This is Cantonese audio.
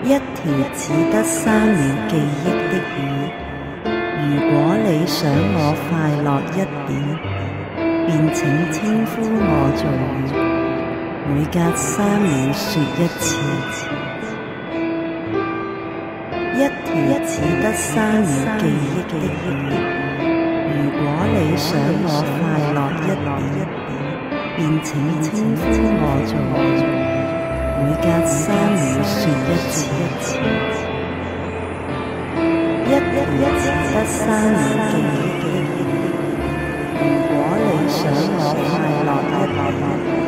一條只得3秒記憶的魚，如果你想我快樂一點，便請稱呼我做魚，每隔3秒說一次。一條只得3秒記憶的魚，如果你想我快樂一點，便請稱呼我做魚，每隔3秒說一次。一條只得3秒記憶的魚，如果你想我快樂一點，